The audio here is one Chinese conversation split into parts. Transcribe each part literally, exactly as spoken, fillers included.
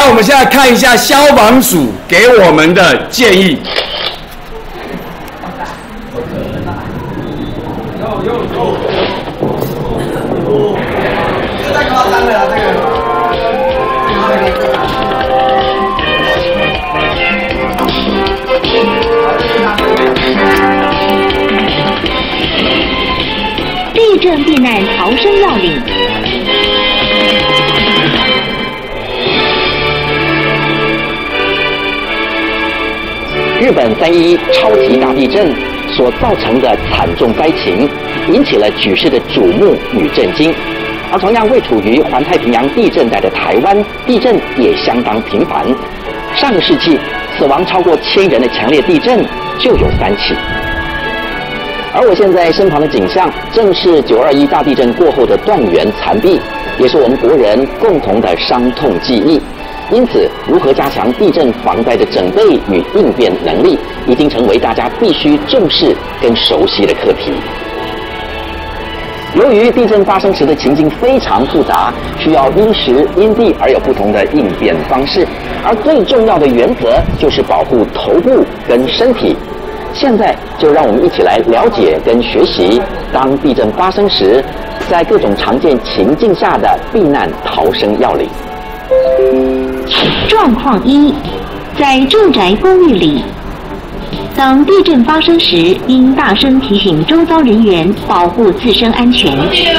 我们现在看一下消防署给我们的建议。 这太夸张了啦，这个。 地震避难逃生要领。 日本三一超级大地震所造成的惨重灾情，引起了举世的瞩目与震惊。而同样位处于环太平洋地震带的台湾，地震也相当频繁。上个世纪，死亡超过千人的强烈地震就有三起。 而我现在身旁的景象，正是九二一大地震过后的断垣残壁，也是我们国人共同的伤痛记忆。因此，如何加强地震防灾的准备与应变能力，已经成为大家必须重视跟熟悉的课题。由于地震发生时的情境非常复杂，需要因时因地而有不同的应变方式，而最重要的原则就是保护头部跟身体。 现在就让我们一起来了解跟学习，当地震发生时，在各种常见情境下的避难逃生要领。 状况一，在住宅公寓里，当地震发生时，应大声提醒周遭人员保护自身安全，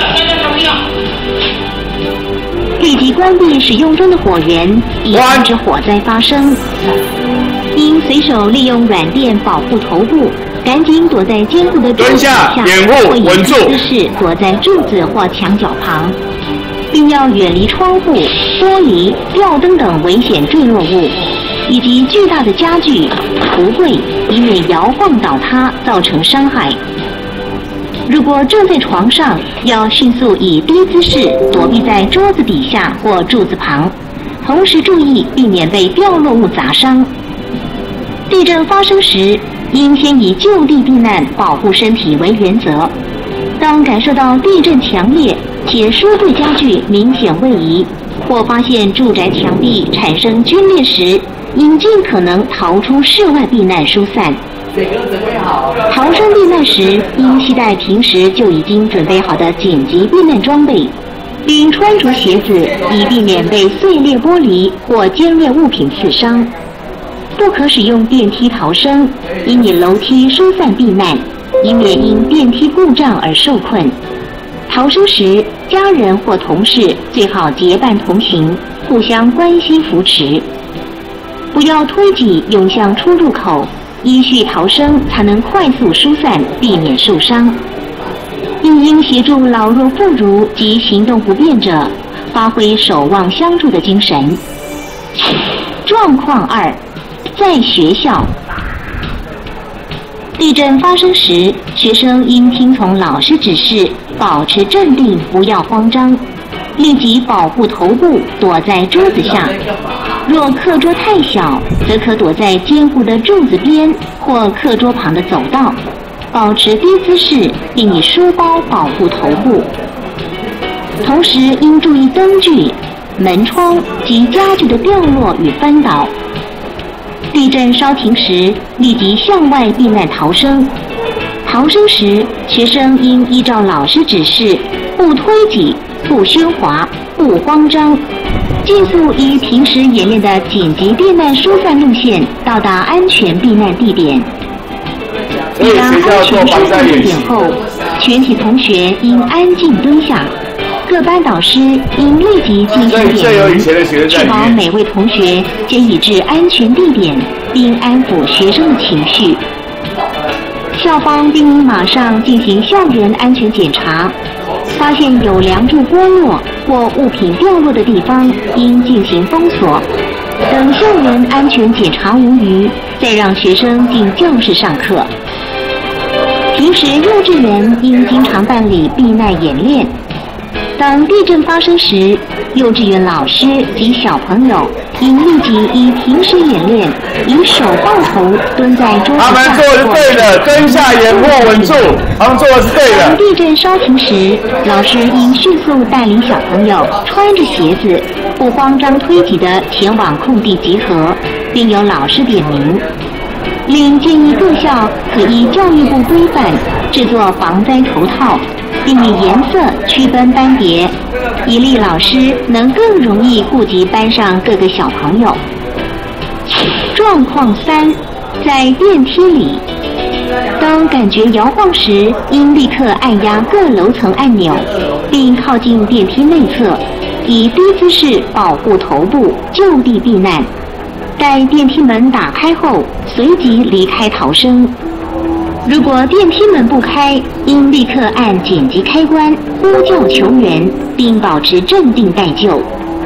立即关闭使用中的火源，以防止火灾发生。 应随手利用软垫保护头部，赶紧躲在坚固的柱子下，或以低姿势躲在柱子或墙角旁，并要远离窗户、玻璃、吊灯等危险坠落物，以及巨大的家具、橱柜，以免摇晃倒塌造成伤害。如果正在床上，要迅速以低姿势躲避在桌子底下或柱子旁，同时注意避免被掉落物砸伤。 地震发生时，应先以就地避难、保护身体为原则。当感受到地震强烈且书柜家具明显位移，或发现住宅墙壁产生龟裂时，应尽可能逃出室外避难疏散。逃生避难时，应携带平时就已经准备好的紧急避难装备，并穿着鞋子，以避免被碎裂玻璃或尖锐物品刺伤。 不可使用电梯逃生，应以楼梯疏散避难，以免因电梯故障而受困。逃生时，家人或同事最好结伴同行，互相关心扶持。不要推挤涌向出入口，依序逃生才能快速疏散，避免受伤。并应协助老弱妇孺及行动不便者，发挥守望相助的精神。状况二。 在学校，地震发生时，学生应听从老师指示，保持镇定，不要慌张，立即保护头部，躲在桌子下。若课桌太小，则可躲在坚固的柱子边或课桌旁的走道，保持低姿势，并以书包保护头部。同时应注意灯具、门窗及家具的掉落与翻倒。 地震稍停时，立即向外避难逃生。逃生时，学生应依照老师指示，不推挤、不喧哗、不慌张，尽速依平时演练的紧急避难疏散路线到达安全避难地点。抵达安全疏散地点后，全体同学应安静蹲下。 各班导师应立即进行点名，确保每位同学皆已至安全地点，并安抚学生的情绪。校方并应马上进行校园安全检查，发现有梁柱剥落或物品掉落的地方，应进行封锁。等校园安全检查无虞，再让学生进教室上课。平时幼稚园应经常办理避难演练。 当地震发生时，幼稚园老师及小朋友应立即依平时演练，以手抱头蹲在桌子下。 他们做的是对的，蹲下眼握稳住，他们做的是对的。 当地震稍停时，老师应迅速带领小朋友穿着鞋子， 不慌张推挤地前往空地集合，并由老师点名。另建议各校可依教育部规范制作防灾头套，并以颜色区分班别，以利老师能更容易顾及班上各个小朋友。状况三，在电梯里，当感觉摇晃时，应立刻按压各楼层按钮，并靠近电梯内侧，以低姿势保护头部，就地避难。待电梯门打开后，随即离开逃生。如果电梯门不开，应立刻按紧急开关呼叫求援，并保持镇定待救。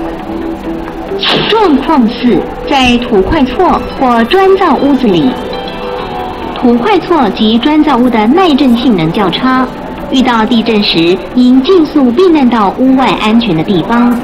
状况四，在土块厝或砖造屋子里，土块厝及砖造屋的耐震性能较差，遇到地震时应尽速避难到屋外安全的地方。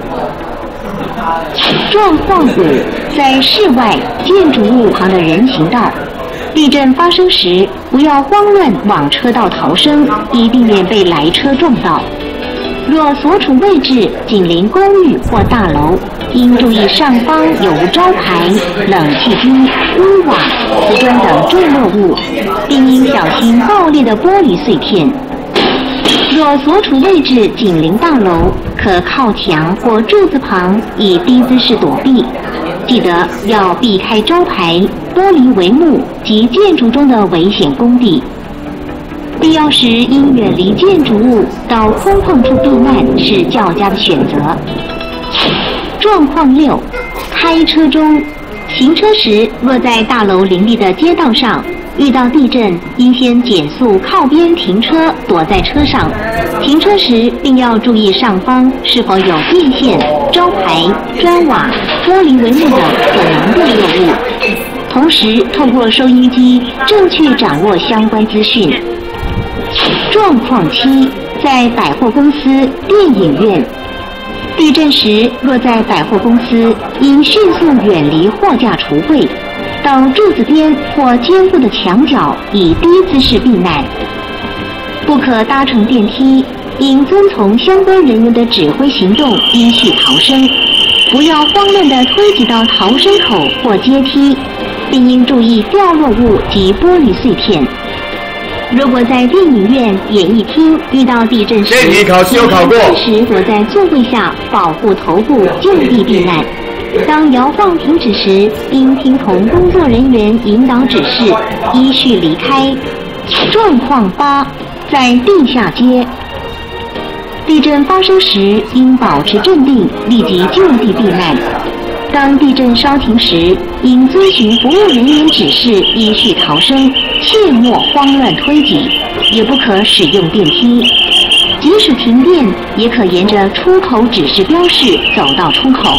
状况五，在室外建筑物旁的人行道，地震发生时不要慌乱往车道逃生，以避免被来车撞到。若所处位置紧邻公寓或大楼，应注意上方有无招牌、冷气机、屋瓦、瓷砖等坠落物，并应小心爆裂的玻璃碎片。若所处位置紧邻大楼，可靠墙或柱子旁以低姿势躲避，记得要避开招牌、玻璃帷幕及建筑中的危险工地。必要时应远离建筑物，到空旷处避难是较佳的选择。状况六，开车中，行车时若在大楼林立的街道上遇到地震，应先减速靠边停车，躲在车上。停车时并要注意上方是否有电线、招牌、砖瓦、玻璃帷幕等可能坠落物，同时透过收音机正确掌握相关资讯。状况七，在百货公司、电影院，地震时若在百货公司，应迅速远离货架橱柜，到柱子边或坚固的墙角，以低姿势避难。不可搭乘电梯，应遵从相关人员的指挥行动，依序逃生，不要慌乱地推挤到逃生口或阶梯，并应注意掉落物及玻璃碎片。如果在电影院、演艺厅遇到地震时， 这题考试有考过。 暂时躲在座位下，保护头部，就地避难。当摇晃停止时，应听从工作人员引导指示，依序离开。状况八，在地下街，地震发生时应保持镇定，立即就地避难。当地震稍停时，应遵循服务人员指示，依序逃生，切莫慌乱推挤，也不可使用电梯。即使停电，也可沿着出口指示标示走到出口。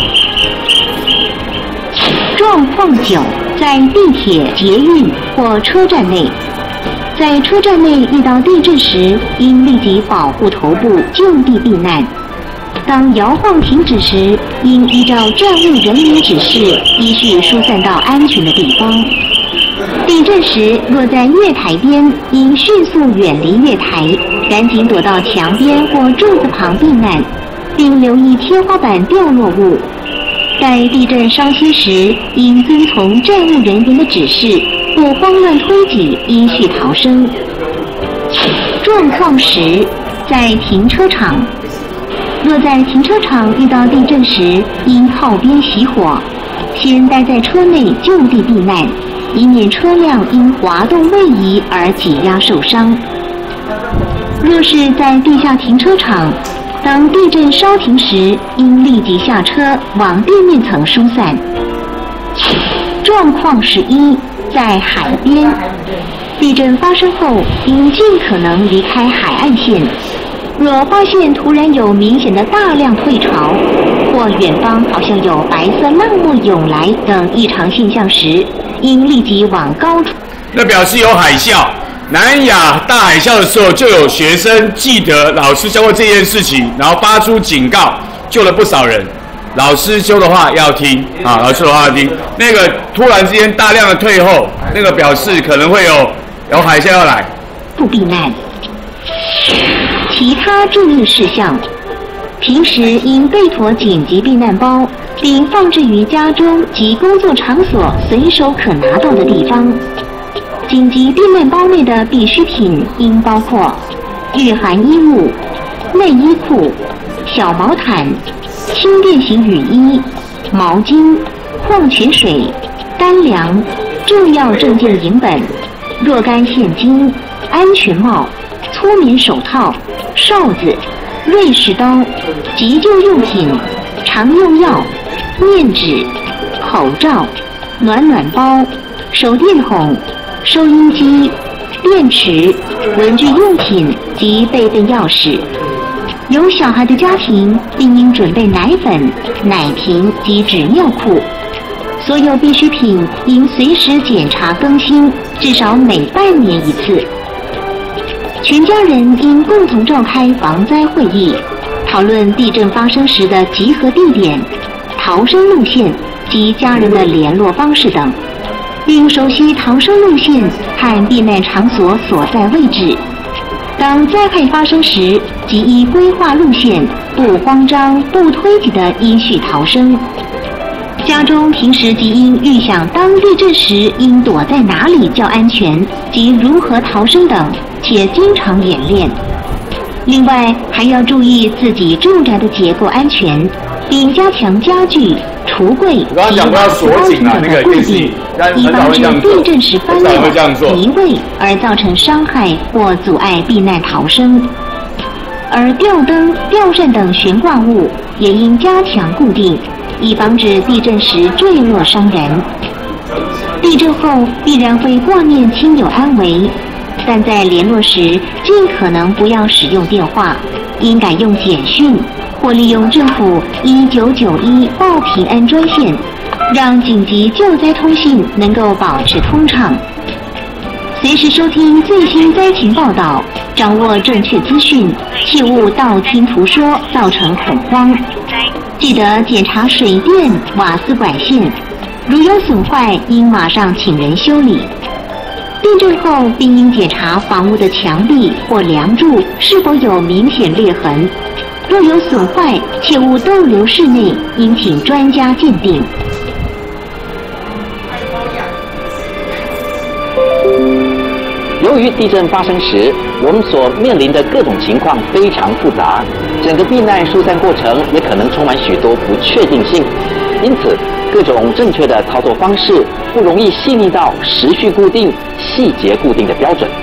状况九，在地铁、捷运或车站内，在车站内遇到地震时，应立即保护头部，就地避难。当摇晃停止时，应依照站务人员指示，依序疏散到安全的地方。地震时，若在月台边，应迅速远离月台，赶紧躲到墙边或柱子旁避难，并留意天花板掉落物。待地震稍息时，应遵从站务人员的指示，不慌乱推挤，依序逃生。状况十，在停车场，若在停车场遇到地震时，应靠边熄火，先待在车内就地避难，以免车辆因滑动位移而挤压受伤。若是在地下停车场，当地震稍停时，应立即下车往地面层疏散。状况十一，在海边，地震发生后，应尽可能离开海岸线。若发现突然有明显的大量退潮，或远方好像有白色浪沫涌来等异常现象时，应立即往高处。 那表示有海啸。南亚大海啸的时候，就有学生记得老师教过这件事情，然后发出警告，救了不少人。老师说的话要听啊，老师的话要听。那个突然之间大量的退后，那个表示可能会有有海啸要来。 不避难。其他注意事项：平时应备妥紧急避难包， 并放置于家中及工作场所随手可拿到的地方。紧急避难包内的必需品应包括御寒衣物、内衣裤、小毛毯、轻便型雨衣、毛巾、矿泉水、干粮、重要证件影本、若干现金、安全帽、搓棉手套、哨子、瑞士刀、急救用品、常用药、面纸、口罩、暖暖包、手电筒、收音机、电池、文具用品及备份钥匙。有小孩的家庭并应准备奶粉、奶瓶及纸尿裤。所有必需品应随时检查更新，至少每半年一次。全家人应共同召开防灾会议，讨论地震发生时的集合地点、逃生路线及家人的联络方式等，并熟悉逃生路线和避难场所所在位置。当灾害发生时，即依规划路线，不慌张、不推挤地依序逃生。家中平时即应预想当地震时应躲在哪里较安全及如何逃生等，且经常演练。另外，还要注意自己住宅的结构安全，并加强家具、橱柜及瓦斯包等的固定，以防止地震时翻落、移位而造成伤害或阻碍避难逃生。而吊灯、吊扇等悬挂物也应加强固定，以防止地震时坠落伤人。地震后必然会挂念亲友安危，但在联络时尽可能不要使用电话，应改用简讯或利用政府一九九一报平安专线，让紧急救灾通讯能够保持通畅。随时收听最新灾情报道，掌握正确资讯，切勿道听途说，造成恐慌。记得检查水电、瓦斯管线，如有损坏，应马上请人修理。地震后，并应检查房屋的墙壁或梁柱是否有明显裂痕，若有损坏，切勿逗留室内，应请专家鉴定。 由于地震发生时，我们所面临的各种情况非常复杂，整个避难疏散过程也可能充满许多不确定性，因此各种正确的操作方式不容易细腻到时序固定、细节固定的标准。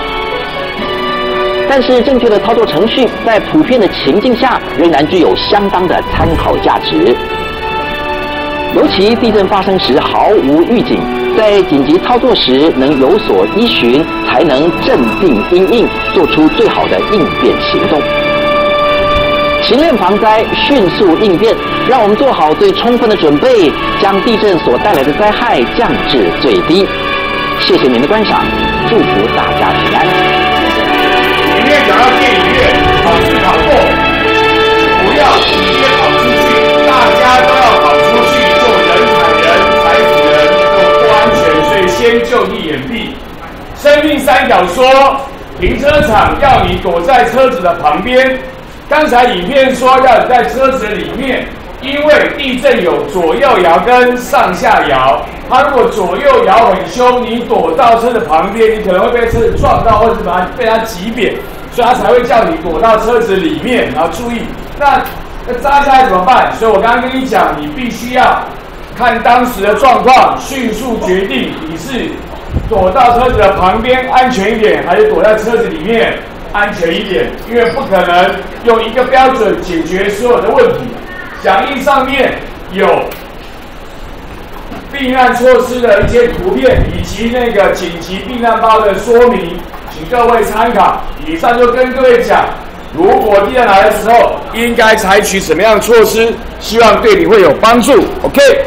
但是正确的操作程序在普遍的情境下仍然具有相当的参考价值。尤其地震发生时毫无预警，在紧急操作时能有所依循，才能镇定因应，做出最好的应变行动。勤练防灾，迅速应变，让我们做好最充分的准备，将地震所带来的灾害降至最低。谢谢您的观赏，祝福大家平安。 里面讲到电影院考试考过，不要直接跑出去，大家都要跑出去，就人踩人，踩死人，就不安全，所以先就地掩蔽。生命三角说，停车场要你躲在车子的旁边。刚才影片说要你在车子里面，因为地震有左右摇跟上下摇，它如果左右摇很凶，你躲到车子旁边，你可能会被车子撞到，或者把它被它挤扁，所以它才会叫你躲到车子里面。然后注意，那那扎下来怎么办？所以我刚刚跟你讲，你必须要看当时的状况，迅速决定你是躲到车子的旁边安全一点，还是躲在车子里面安全一点，因为不可能用一个标准解决所有的问题。讲义上面有避难措施的一些图片，以及那个紧急避难包的说明，请各位参考。以上就跟各位讲，如果地震来的时候，应该采取什么样的措施，希望对你会有帮助。OK。